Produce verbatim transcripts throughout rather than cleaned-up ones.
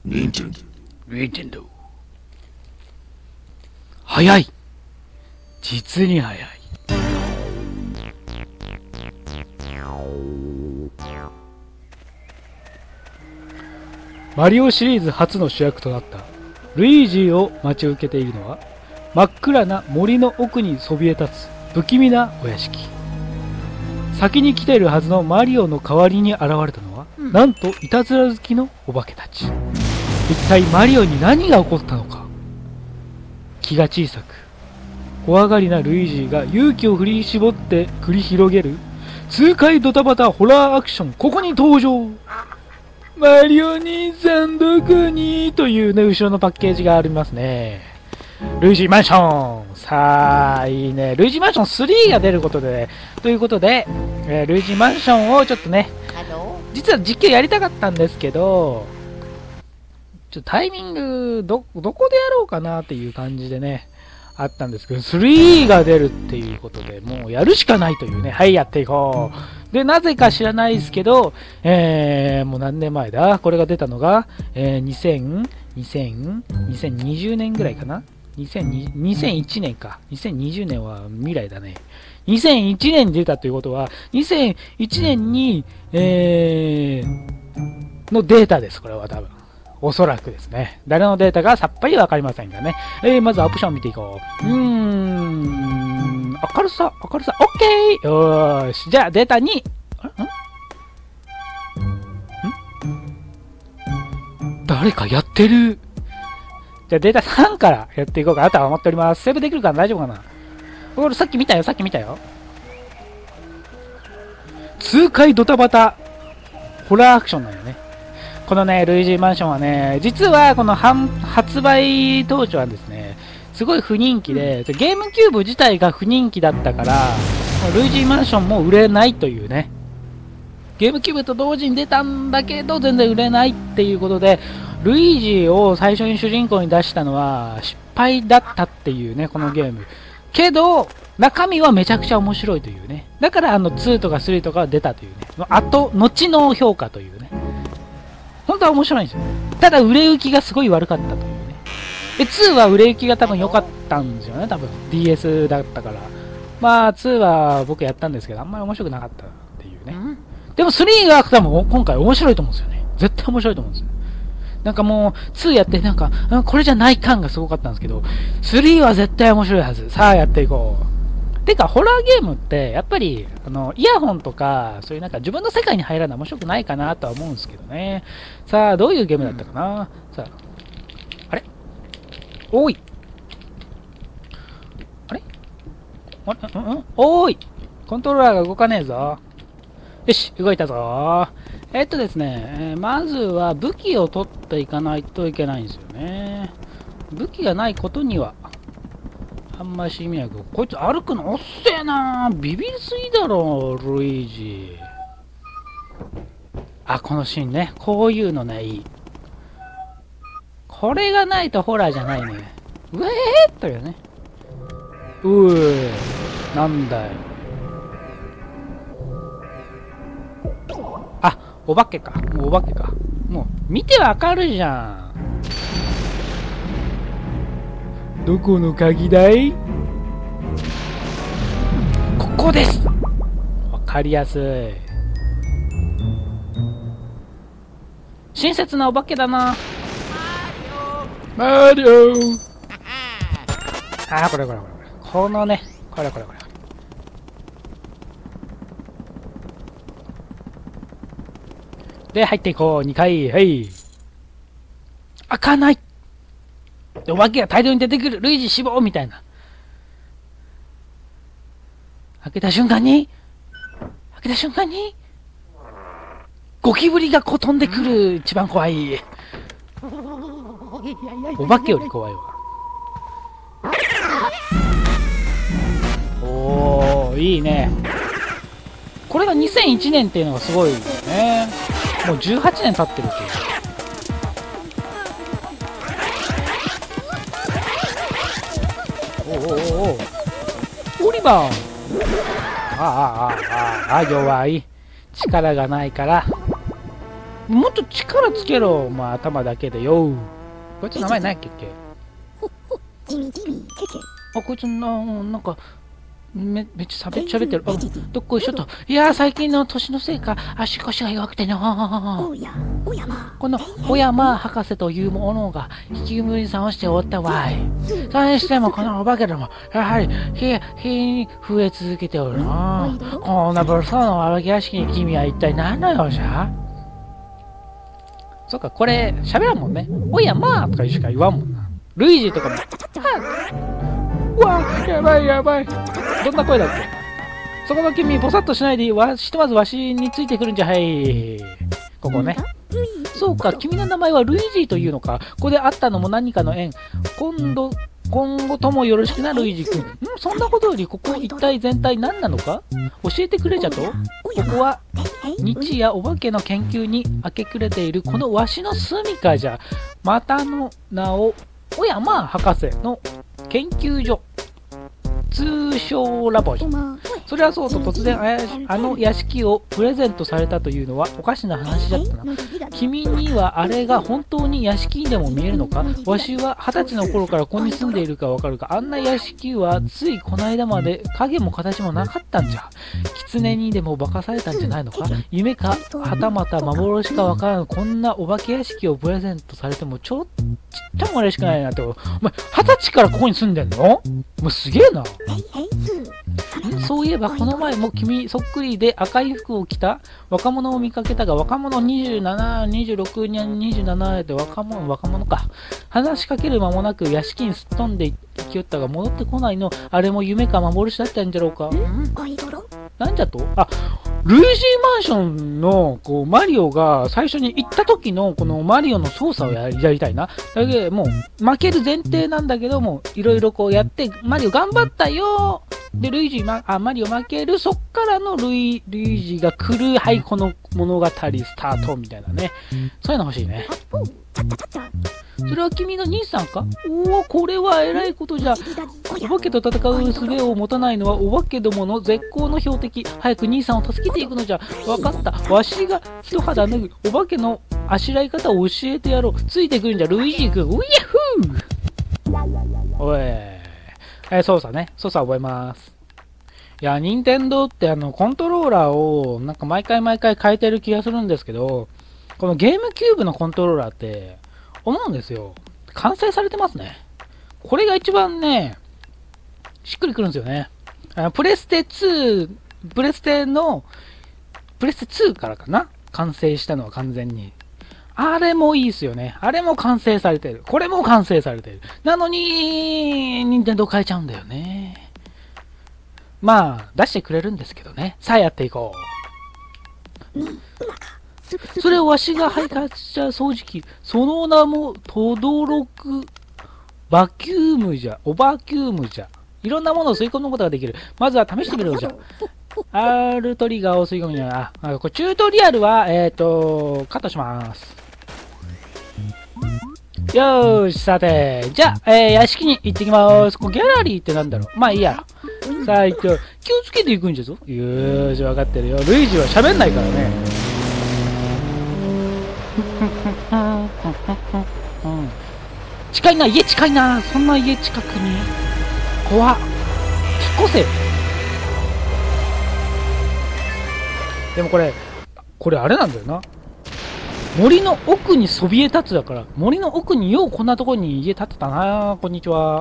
ニンテンドー。 ニンテンドー。早い。実に早い。マリオシリーズ初の主役となったルイージを待ち受けているのは、真っ暗な森の奥にそびえ立つ不気味なお屋敷。先に来ているはずのマリオの代わりに現れたのは、うん、なんといたずら好きのお化けたち。一体マリオに何が起こったのか。気が小さく怖がりなルイージが勇気を振り絞って繰り広げる痛快ドタバタホラーアクション、ここに登場。マリオ兄さんどこにというね、後ろのパッケージがありますね。ルイージマンション。さあ、いいね。ルイージマンションスリーが出ることで、ということで、えー、ルイージマンションをちょっとね、実は実況やりたかったんですけど、ちょっとタイミング、ど、どこでやろうかなっていう感じでね、あったんですけど、スリーが出るっていうことで、もうやるしかないというね、はい、やっていこう。で、なぜか知らないですけど、えー、もう何年前だこれが出たのが、えー、にせん、にせん、にせんにじゅうねんぐらいかなにせんにせんいちねんか。にせんにじゅうねんは未来だね。にせんいちねんに出たということは、にせんいちねんに、えー、のデータです、これは多分。おそらくですね。誰のデータかさっぱりわかりませんがね。えー、まずオプション見ていこう。うーん。明るさ、明るさ、オッケーよーし。じゃあデータに、んん誰かやってる。じゃあデータさんからやっていこうかなとは思っております。セーブできるかな大丈夫かなこれさっき見たよ、さっき見たよ。痛快ドタバタ、ホラーアクションだよね。このね、ルイージマンションはね、実はこの発売当初はですね、すごい不人気で、ゲームキューブ自体が不人気だったから、ルイージマンションも売れないというね、ゲームキューブと同時に出たんだけど、全然売れないっていうことで、ルイージを最初に主人公に出したのは失敗だったっていうね、このゲーム。けど、中身はめちゃくちゃ面白いというね。だからあのツーとかスリーとか出たというね。あと、後の評価というね。本当は面白いんですよ。ただ売れ行きがすごい悪かったというね。で、ツーは売れ行きが多分良かったんですよね、多分。ディーエス だったから。まあ、ツーは僕やったんですけど、あんまり面白くなかったっていうね。でもスリーは多分今回面白いと思うんですよね。絶対面白いと思うんですよ。なんかもう、ツーやってなんか、これじゃない感がすごかったんですけど、スリーは絶対面白いはず。さあやっていこう。てか、ホラーゲームって、やっぱり、あの、イヤホンとか、そういうなんか自分の世界に入らない面白くないかなとは思うんですけどね。さあ、どういうゲームだったかな、うん、さあ、あれおいあれあれうんうんおーいコントローラーが動かねえぞ。よし、動いたぞ。えっとですね、まずは武器を取っていかないといけないんですよね。武器がないことには、あんまし意味ないけど、こいつ歩くのおっせえな。ビビりすぎだろ、ルイージ。あ、このシーンね。こういうのね、いい。これがないとホラーじゃないね。うえーっというね。うー、なんだよ。あ、お化けか。もうお化けか。もう、見てわかるじゃん。どこの鍵だい？ここです。わかりやすい。親切なお化けだな。マリオ。あー、これこれこれこれ。このね、これこれこれ。で、入っていこう。にかい。はい。開かない。お化けが大量に出てくる。ルイージ死亡みたいな。開けた瞬間に、開けた瞬間に、ゴキブリがこう飛んでくる。一番怖い。お化けより怖いわ。おー、いいね。これがにせんいちねんっていうのがすごいよね。もうじゅうはちねん経ってるっていう。おおおおオリバー。ああああああ弱い。力がないからもっと力つけろ、まあ頭だけでよ。こいつ名前何やっけっけ。あ、こいつな、なんか、め、めっちゃしゃべ喋ってる。あ、どっこいしょと。いやー、最近の年のせいか、足腰が弱くてな。この、小山博士というものが、引き無理さんをしておったわい。それにしても、このお化けども、やはり、日、日に増え続けておるな。こんな物騒なお化け屋敷に君は一体何の用じゃ。そっか、これ、喋らんもんね。おやまーとかしか言わんもんな。ルイージとかも、うわやばいやばい。どんな声だっけ。そこの君、ぼさっとしないで、わひとまずわしについてくるんじゃはい。ここね。そうか、君の名前はルイージというのか。ここで会ったのも何かの縁。今度、今後ともよろしくな、ルイージ君。んそんなことより、ここ一体全体何なのか教えてくれじゃと。ここは、日夜お化けの研究に明け暮れている、このわしの住みかじゃ。またの名を、小山博士の研究所。通称ラボじゃ。それはそうと突然あの屋敷をプレゼントされたというのはおかしな話だったな。君にはあれが本当に屋敷にでも見えるのか。わしは二十歳の頃からここに住んでいるかわかるか。あんな屋敷はついこの間まで影も形もなかったんじゃ。狐にでも化かされたんじゃないのか。夢かはたまた幻かわからぬこんなお化け屋敷をプレゼントされてもちょっちっとも嬉しくないなって。お前二十歳からここに住んでんの。もうすげえな。そういえばこの前も君そっくりで赤い服を着た若者を見かけたが、若者にじゅうなな、にじゅうろく、にじゅうななで若者、若者か。話しかける間もなく屋敷にすっ飛んでいきよったが戻ってこないの。あれも夢か幻だったんじゃろうか。んなんじゃと。あ、ルイージーマンションのこうマリオが最初に行った時のこのマリオの操作をやりやりたいな。だけどもう負ける前提なんだけども、いろいろこうやってマリオ頑張ったよ。で、ルイージ、ま、あ、マリオ負ける、そっからのルイ、ルイージが来る、はい、この物語スタートみたいなね。そういうの欲しいね。それは君の兄さんか。おお、これは偉いことじゃ。お化けと戦う術を持たないのはお化けどもの絶好の標的。早く兄さんを助けていくのじゃ。わかった。わしが一肌脱ぐお化けのあしらい方を教えてやろう。ついてくるんじゃ、ルイージ君。うやふー。おい。えー、操作ね。操作覚えます。いや、任天堂ってあの、コントローラーをなんか毎回毎回変えてる気がするんですけど、このゲームキューブのコントローラーって、思うんですよ。完成されてますね。これが一番ね、しっくりくるんですよね。あのプレステツー、プレステの、プレステツーからかな完成したのは完全に。あれもいいっすよね。あれも完成されてる。これも完成されてる。なのに、任天堂変えちゃうんだよね。まあ、出してくれるんですけどね。さあやっていこう。それをわしが配達した掃除機。その名も、とどろく、バキュームじゃ。オバキュームじゃ。いろんなものを吸い込むことができる。まずは試してみるのじゃ。R トリガーを吸い込むには、あ、これチュートリアルは、えっと、カットします。よーし、さて、じゃあ、えー、屋敷に行ってきます。こギャラリーってなんだろう。まあいいや。さあ、行って、気をつけていくんじゃぞ。よーし、わかってるよ。ルイージは喋んないからね。うん、近いな、家近いな。そんな家近くに。怖っ。引っ越せ。でもこれ、これあれなんだよな。森の奥にそびえ立つだから、森の奥にようこんなところに家建ってたな。こんにちは。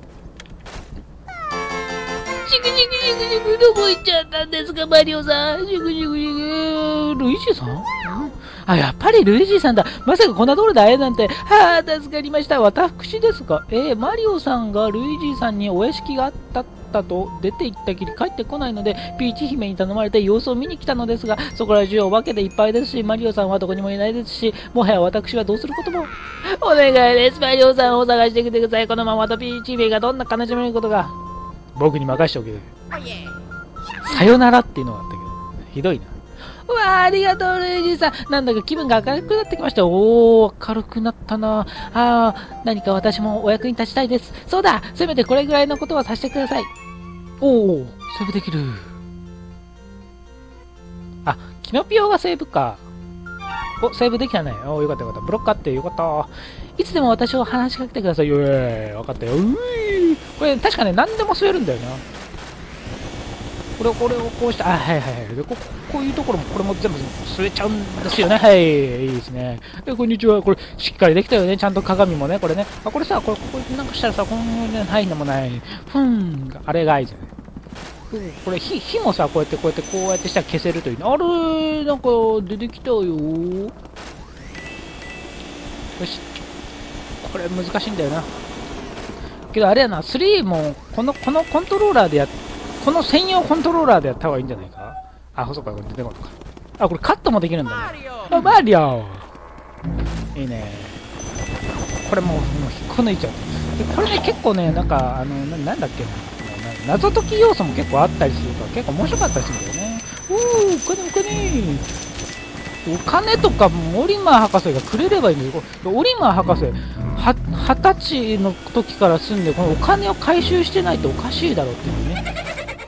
シクシクシクシク、どこ行っちゃったんですか、マリオさん。シクシクシク、ルイージさん？あ、やっぱりルイージさんだ。まさかこんなところで会えなんて。はあ、助かりました。私ですが、えー、マリオさんがルイージさんにお屋敷があったったと出て行ったきり帰ってこないので、ピーチ姫に頼まれて様子を見に来たのですが、そこら中お化けでいっぱいですし、マリオさんはどこにもいないですし、もはや私はどうすることも。お願いです。マリオさんを探してきてください。このままとピーチ姫がどんな悲しみのことが。僕に任しておけ。さよならっていうのがあったけど、ひどいな。うわあ、ありがとう、ルイージさん。なんだか気分が明るくなってきました。おー、明るくなったな。ああ、何か私もお役に立ちたいです。そうだ、せめてこれぐらいのことはさせてください。おー、セーブできる。あ、キノピオがセーブか。 お、セーブできたね。お、よかったよかった。ブロックあってよかった。いつでも私を話しかけてくださいよ。えー、わかったよ。ういこれ、確かね、何でも吸えるんだよな。これを、これをこうして、あ、はいはいはい。で、ここういうところも、これも全部吸えちゃうんですよね。はい、いいですね。で、こんにちは。これ、しっかりできたよね。ちゃんと鏡もね、これね。あ、これさ、これ、ここなんかしたらさ、こんなないのもない。ふん、あれがいいじゃない。これ火、火もさ、こうやってこうやってこうやってしたら消せるという。あれなんか出てきたよ。よし。これ難しいんだよな。けどあれやな、スリーもこのこのコントローラーでやこの専用コントローラーでやった方がいいんじゃないか。あ、そうか、これ出てこないか。あ、これカットもできるんだね。あ、マリオいいね。これもう、もう引っこ抜いちゃう。でこれね、結構ね、なんか、あの、ななんだっけな。謎解き要素も結構あったりするから結構面白かったりするんだよね。おー、お金お金お金とかもオリマー博士がくれればいいんですよ。オリマー博士は二十歳の時から住んでこのお金を回収してないとおかしいだろうっていうね。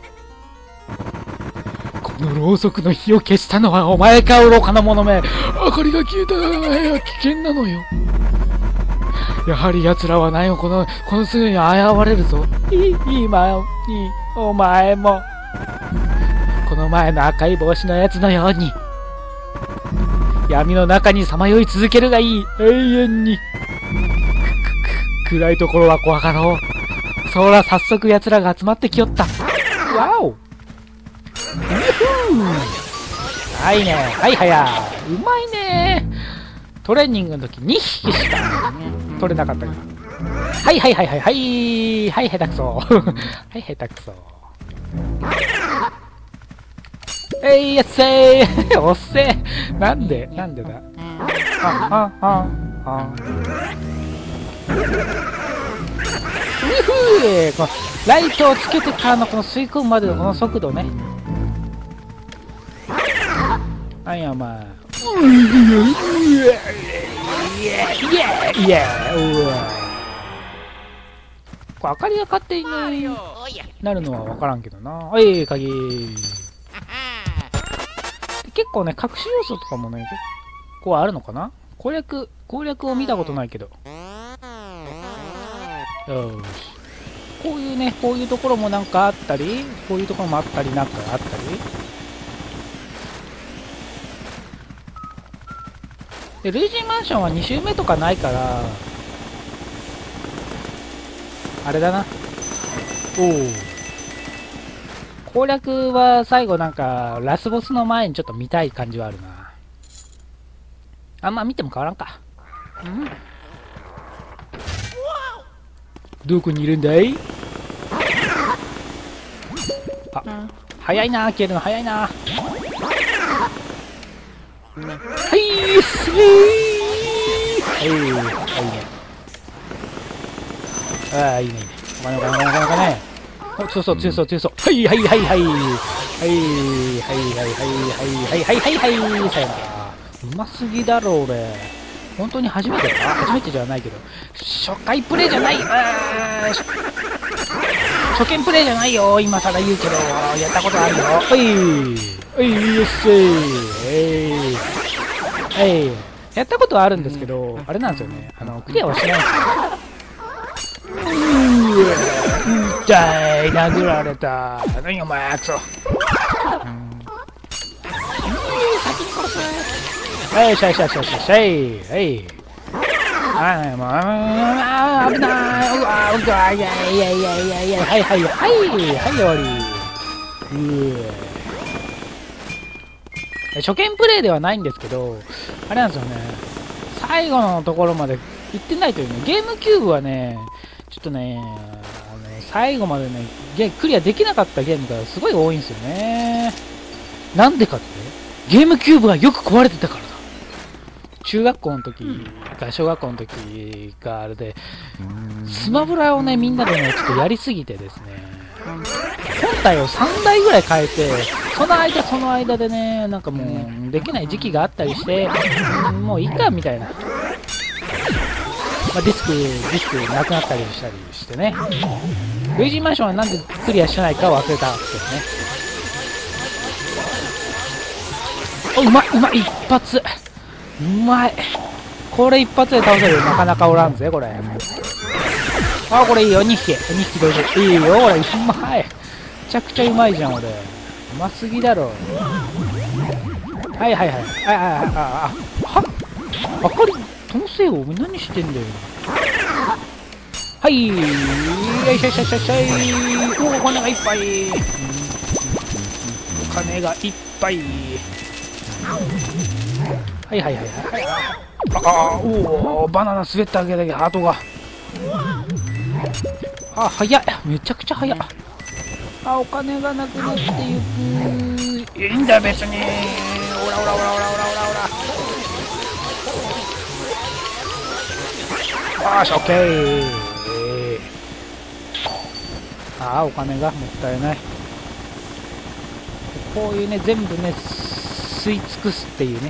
このろうそくの火を消したのはお前か愚かな者め。明かりが消えたら危険なのよ。やはり奴らは何をこのこのすぐに現れるぞ。い今にお前もこの前の赤い帽子のやつのように闇の中にさまよい続けるがいい。永遠に暗いところは怖かろう。そら早速奴らが集まってきよった。わおはいね。はいはやうまいね。トレーニングの時にひきしか取れなかったから。はいはいはいはいはいはい下手くそはい下手くそえいやっせーおっせーなんでなんでだああああうふーこのライトをつけてからのこの吸い込むまでのこの速度ね。はいお前うイエイエイうわこれ明かりが勝手になるのは分からんけどな。はい鍵結構ね隠し要素とかもね結構あるのかな。攻略攻略を見たことないけどよしこういうねこういうところもなんかあったりこういうところもあったりなんかあったりでルイージーマンションはに周目とかないからあれだな。おお攻略は最後なんかラスボスの前にちょっと見たい感じはあるな。あんま見ても変わらんか。うんどこにいるんだい。あ早いな消えるの早いな。はいすげーはいはいねああいいねいいねお金お金お金お金お強そう強そう強そうはいはいはいはいはいはいはいはいはいはいはいはいはいさよならうますぎだろ俺本当に初めてか初めてじゃないけど初回プレイじゃないあ初見プレイじゃないよ今更言うけどやったことあるよはいはいよっしーはいやったことはあるんですけどあれなんですよねあのクリアはしないんですよ。う痛い殴られた何お前クソうん先に殺すはいしゃいしゃいしゃいしゃいしゃいはいはいもうあ危ないうわうわいやいやいやいやいやはいはいはいはい終わりうえ初見プレイではないんですけどあれなんですよね最後のところまで行ってないというねゲームキューブはねちょっとねあの最後までねゲクリアできなかったゲームがすごい多いんですよね。なんでかってゲームキューブがよく壊れてたからだ。中学校の時か小学校の時があれでスマブラをねみんなでねちょっとやりすぎてですね本体をさんだいぐらい変えてその間その間でねなんかもうできない時期があったりしてもういいかみたいな、まあ、ディスクディスクなくなったりしたりしてねルイージーマンションはなんでクリアしてないか忘れたんですけどね。おうまいうまい一発うまい。これ一発で倒せるなかなかおらんぜ、これ。あ、これいいよ、にひき。にひきどうぞ。いいよ、これ。うまい。めちゃくちゃうまいじゃん、俺。うますぎだろ。はいはいはい。はいはいはい。あ、はあかり、ともせよ、お前何してんだよ。はい。よいしょいしょいしょいしょい。おお、お金がいっぱい。お金がいっぱい。はいはいはいはい。ああ、おお、バナナ滑っただけだけど、ハートが。あ、早い。めちゃくちゃ早い。あ、お金がなくなってゆく。いいんだ、別に。オラオラオラオラオラオラオラ。よし、オッケー。ああ、お金がもったいない。こういうね、全部ね、吸い尽くすっていうね。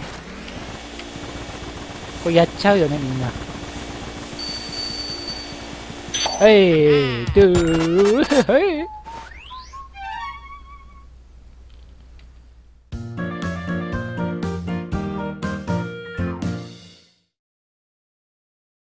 これやっちゃうよね、みんな。はい、ドゥー、はい。